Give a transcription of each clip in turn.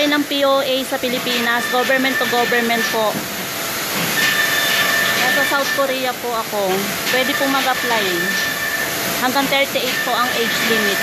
mag-apply ng POA sa Pilipinas, government to government po. Nasa South Korea po ako. Pwede pong mag-apply. Hanggang 38 po ang age limit.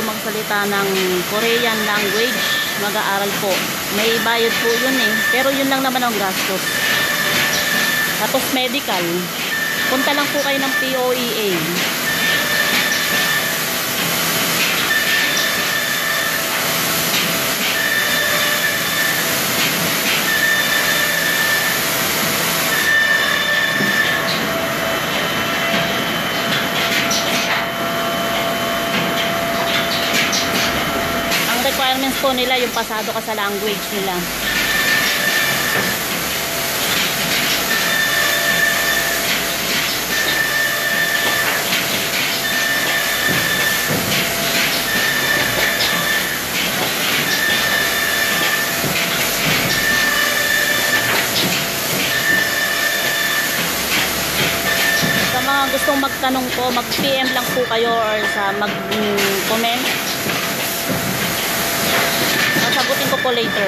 magsalita ng Korean language, mag-aaral po. May bayad po yun eh. Pero yun lang naman ang gastos. Tapos medical. Punta lang po kayo ng POEA. Requirements po nila yung pasado ka sa language nila. Sa mga gustong magtanong po, mag-PM lang po kayo or sa mag-comment. Sagutin ko po later.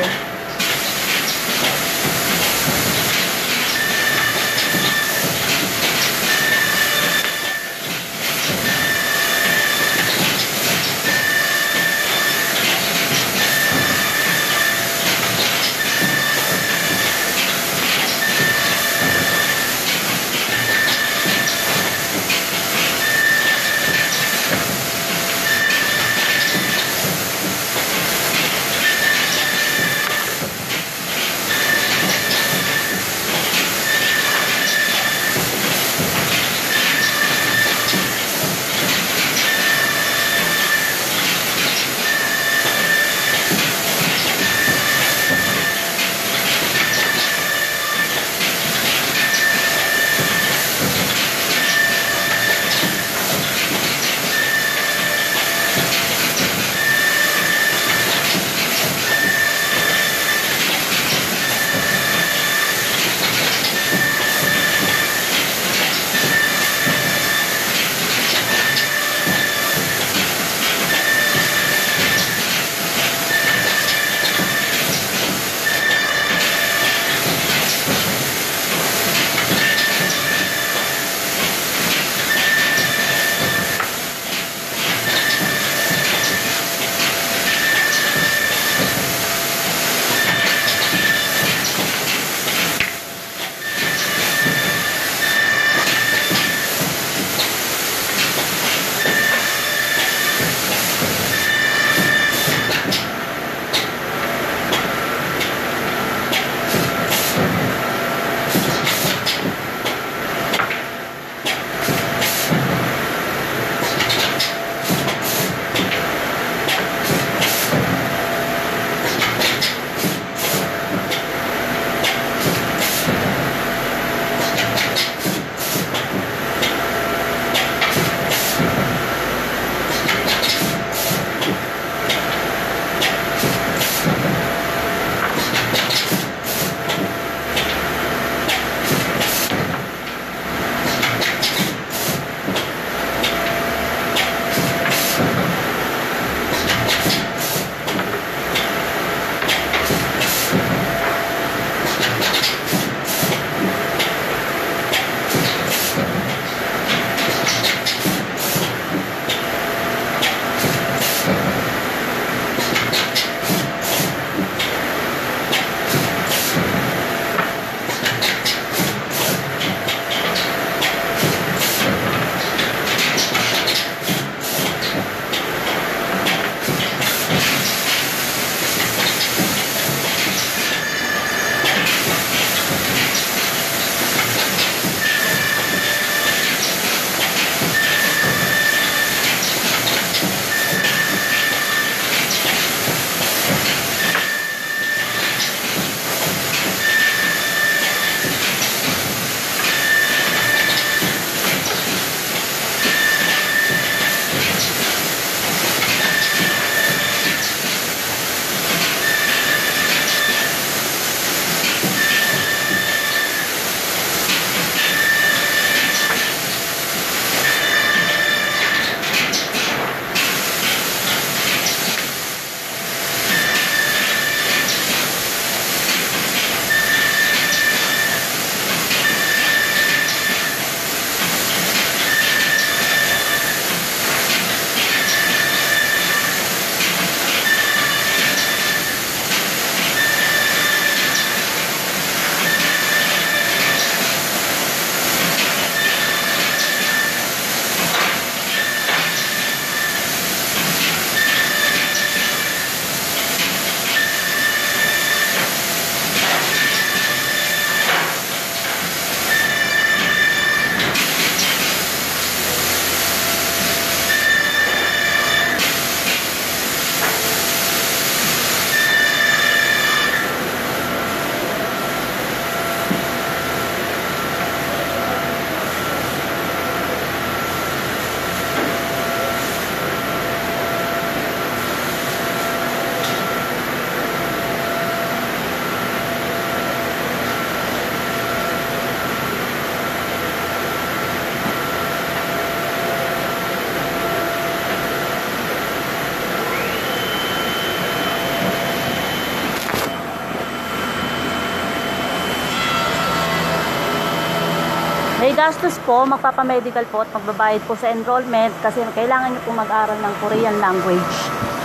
May gastos po, magpapamedical po at magbabayad po sa enrollment kasi kailangan nyo po mag-aral ng Korean language.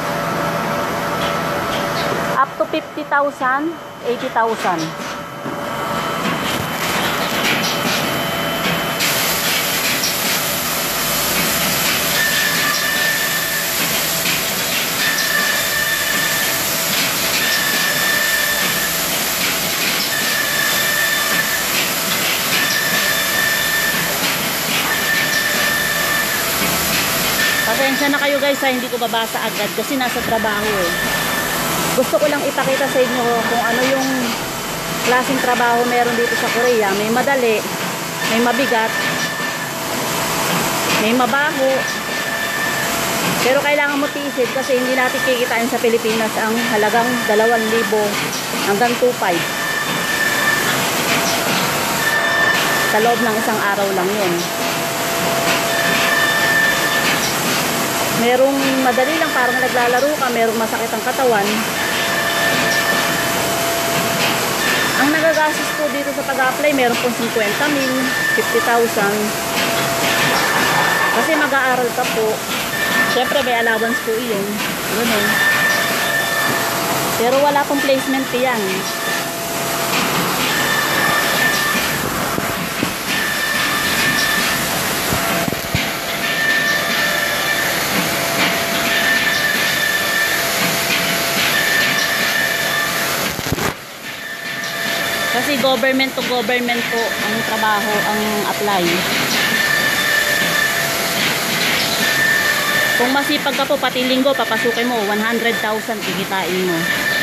Up to 50,000, 80,000. Pasensya na kayo guys ha, hindi ko babasa agad kasi nasa trabaho eh. Gusto ko lang ipakita sa inyo kung ano yung klaseng trabaho meron dito sa Korea. May madali, may mabigat, may mabaho. Pero kailangan mo tiisin kasi hindi natin kikitain sa Pilipinas ang halagang 2,000 hanggang 2,500. Sa loob ng isang araw lang yun. Merong madali lang, parang naglalaro ka, merong masakit ang katawan. Ang nagagastos po dito sa pag-apply, meron pong 50,000, 50,000. Kasi mag-aaral ka po. Siyempre may allowance po yun. Ganun. Pero wala pong placement yan. Kasi government to government po ang trabaho, ang apply. Kung masipag ka po, pati linggo, papasukin mo, 100,000 kikitain mo.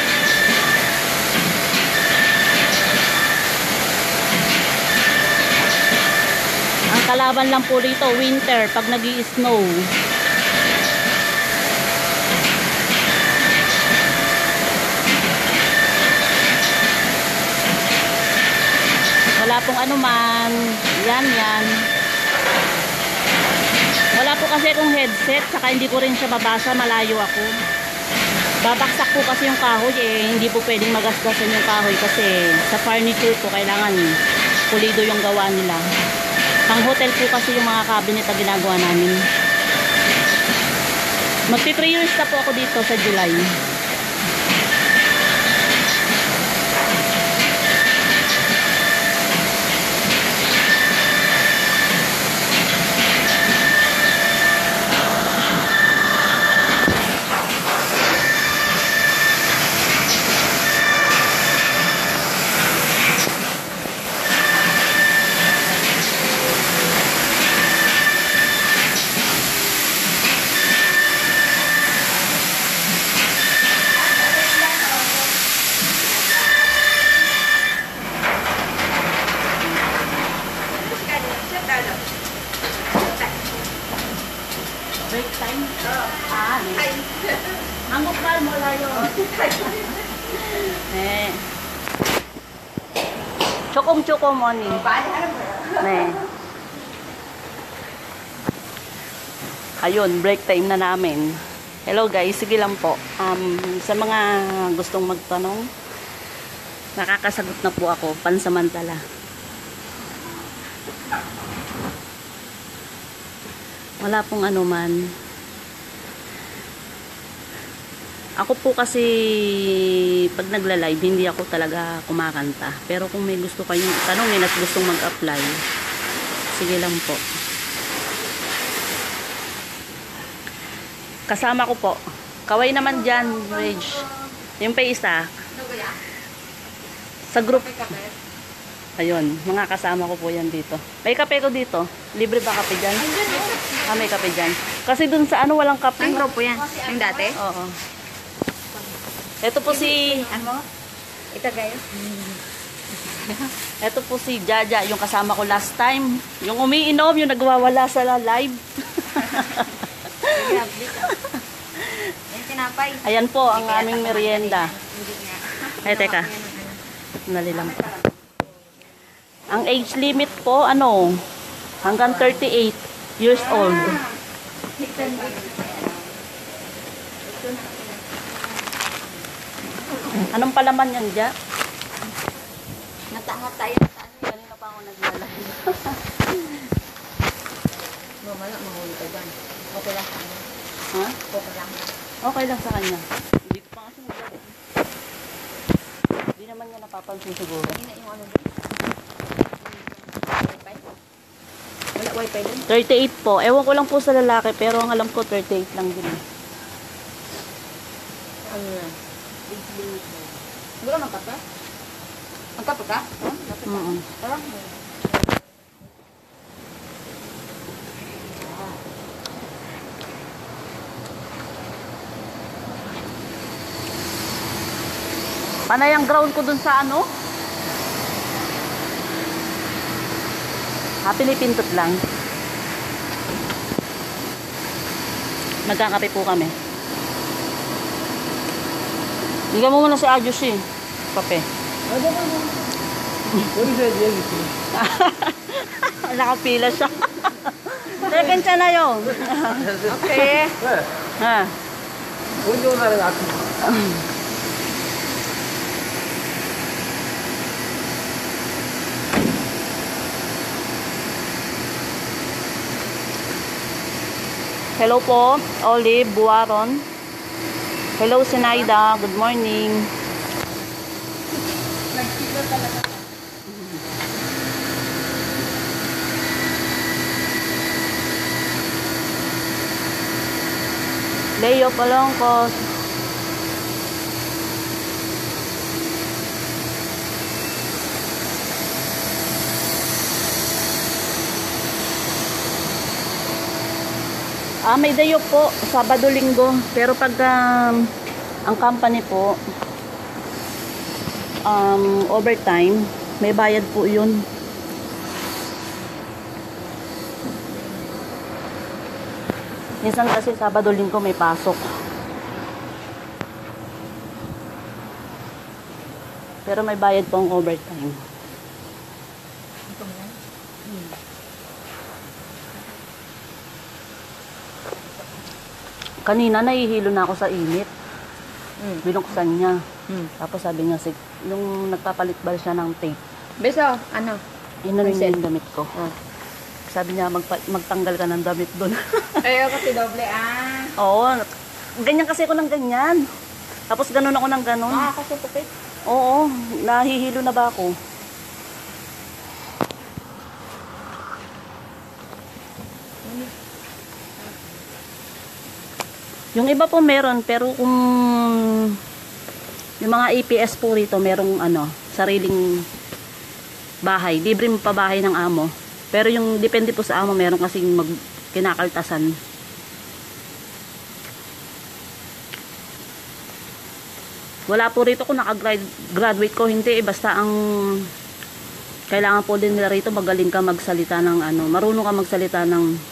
Ang kalaban lang po rito, winter, pag nag-i-snow. Wala pong anuman. Yan. Wala po kasi akong headset, saka hindi ko rin siya babasa, malayo ako. Babaksak po kasi yung kahoy eh, hindi po pwedeng magasgasan yung kahoy kasi sa furniture po kailangan pulido yung gawa nila. Pang hotel po kasi yung mga cabinet na ginagawa namin. Magti 3 years na po ako dito sa July. Break time? Anggap ka mo layo. Chokom mo ni. Ayun, break time na namin. Hello guys, sige lang po. Sa mga gustong magtanong, nakakasagot na po ako pansamantala. Wala pong anuman. Ako po kasi pag nagla-live, hindi ako talaga kumakanta. Pero kung may gusto kayong tanongin at gustong mag-apply, sige lang po. Kasama ko po. Kaway naman dyan, Rage. Yung pa isa. Sa group. Ayun, mga kasama ko po yan dito. May kape ko dito. Libre ba kape dyan? May kape dyan. Kasi dun sa ano walang kape. Ang grupo yan? Yung dati? Oo. Ito po si... Ano? Ito guys. Ito po si Jaja, yung kasama ko last time. Yung umiinom, yung nagwawala sa live. Yung tinapay. Ayan po ang aming merienda. Ay, teka. Nali lang po. Ang age limit po, ano, hanggang 38 years old. Anong palaman yan, Ja? Natangat tayo. Kanina pa ako naglalay. Mamala, mahuli ka dyan. Okay lang sa kanya. Ha? Okay lang. Okay lang sa kanya. Hindi ko pa kasi naglaro. Hindi naman niya napapansin siguro. Kanina yung ano doon? Wifi? Wala wifi doon? 38 po. Ewan ko lang po sa lalaki, pero ang alam ko 38 lang din. Ano yan? Wala magkape? Magkape ka? Mm. Parang Panay ang ground ko dun sa ano? Pinipintot lang. Magkakape po kami. Bigyan mo muna si Ajus eh. Kape. Nakapila siya. Second siya na yun. okay. Ha? Hello po, Olive Buaron. Hello, Sinaida. Good morning. Nagkilo talaga. Leo Palongkos. May dayo po, Sabado, Linggo. Pero pag ang company po, overtime, may bayad po yun. Minsan kasi Sabado, Linggo may pasok. Pero may bayad po ang overtime. Kanina nahihilo na ako sa init. Binuksan niya. Tapos sabi niya, nung nagpapalit-bal siya ng tape, Beso, ano? inano niya yung damit ko. Oh. Sabi niya, magtanggal ka ng damit doon. Ayaw kasi doble Oo, ganyan kasi ako ng ganyan. Tapos ganun ako ng ganun. Makakasupukit. Oo, nahihilo na ba ako? Yung iba po meron, pero kung yung mga APS po rito, merong sariling bahay. Libre mo pa bahay ng amo. Pero yung depende po sa amo, meron kasing kinakaltasan. Wala po rito kung nakagraduate ko, hindi. Basta ang kailangan po din nila rito, magaling ka magsalita ng marunong ka magsalita ng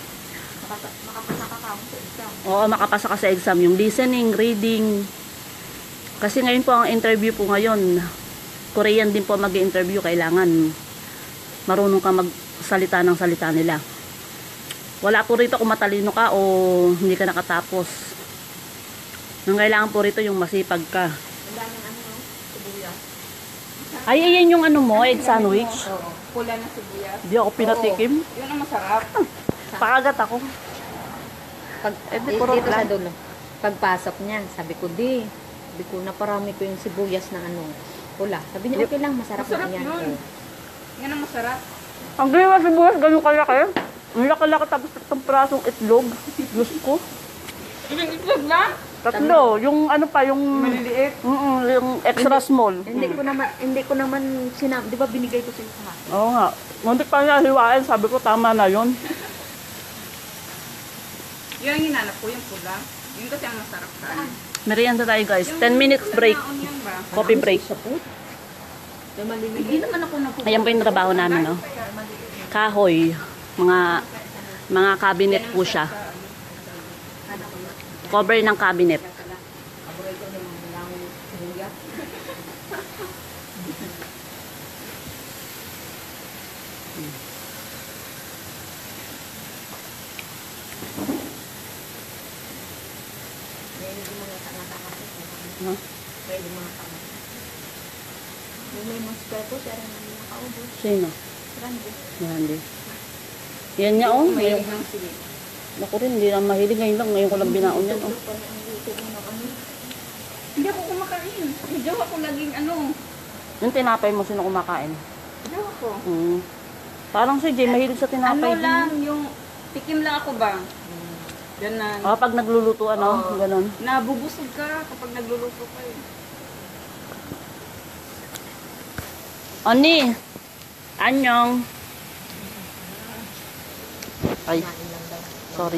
oo, makapasa ka sa exam. Yung listening, reading. Kasi ngayon po ang interview po ngayon, Korean din po mag-interview. Kailangan marunong ka magsalita ng salita nila. Wala po rito kung matalino ka o hindi ka nakatapos. Ang kailangan po rito yung masipag ka. Ay, ayan yung mo, egg sandwich. Pula na sibuyas. Di ako pinatikim. Yun ang masarap. Pakagat ako. Dito sa dulo. Pagpasok niya, sabi ko, na parami ko yung sibuyas na pula. Sabi niya, okay lang, masarap na yan. Yun. Yan ang masarap. Ang ginawa sibuyas, ganun kalaki. Ang laki-laki tapos tatlong prasong itlog. Diyos ko. Yung itlog lang? Tatlo. Yung yung... Maliliit. Yung extra small. Hindi ko naman sinabi, di ba binigay ko sa isa? Oo nga. Muntik pa niya hiwain. Sabi ko, tama na yun. Yun ang hinanap ko, yung pula. Yun kasi ang masarap sa akin. Merienda tayo guys. 10 minutes break. Na onion ba? Coffee break. Hindi naman ako napupunta. Ayan po yung trabaho namin, no? Kahoy. Mga cabinet po siya. Cover ng cabinet. Huh? Pwede mga tama. May mas pwede, pero hindi nakaubos. Sino? Grande. Hindi. Yan niya, oh. May Ngayon, lang sila. ako rin, hindi na mahilig. Ngayon lang, ngayon ko lang binaon yan, oh. Hindi ako kumakain. Yung jowa ko laging Yung tinapay mo, sino kumakain? jowa ko. Parang si Jay, mahilig sa tinapay. Lang, yung tikim lang ako ba? Ganon. Oh, pag nagluluto, ano, ganon. Nabubusog ka kapag nagluluto ka eh. Ani, anyong. Ay, sorry.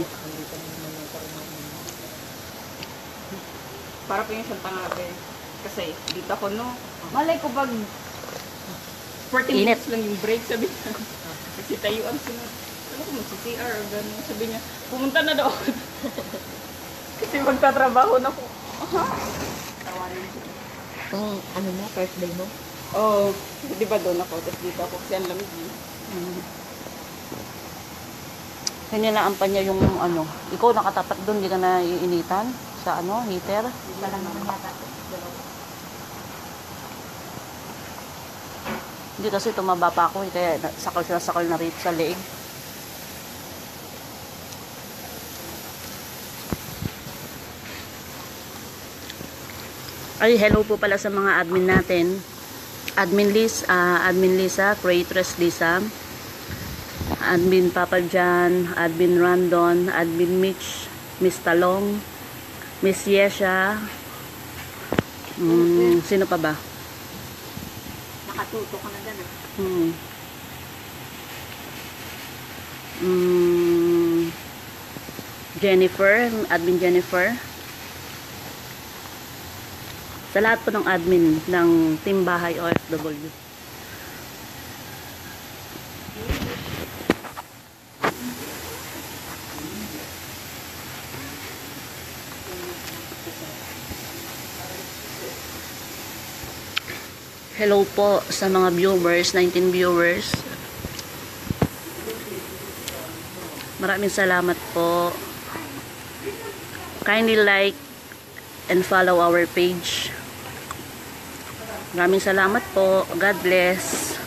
Para pa yung isang pangabi. Kasi dito ako no. Malay ko pag 40 Init. minutes lang yung break sabi niya. Kasi tayo ang sunod. Ano ko mag-CR o gano'n. Sabi niya, pumunta na daw. Kasi magtatrabaho na po. Aha. Tawarin siya. Ano mo, first day mo? Oo. Oh, di ba doon ako? Tapos dito ako kasi ang lamig. Hinilaan pa niya yung ano. Ikaw nakatapat doon, hindi ka na iinitan sa ano, heater. Isa lang naman yata. Hindi kasi tumaba pa ako, kaya sakal na rito sa leeg. Ay, hello po pala sa mga admin natin. Admin Lisa, Creatress Lisa, Admin Papa Jan, Admin Randon, Admin Mitch, Miss Talong, Miss Yesha, sino pa ba? Nakatuto ka na dyan ah. Jennifer, Admin Jennifer. Sa lahat po ng admin ng Team Bahay OFW. Hello po sa mga viewers, 19 viewers. Maraming salamat po. Kindly like and follow our page. Maraming salamat po. God bless.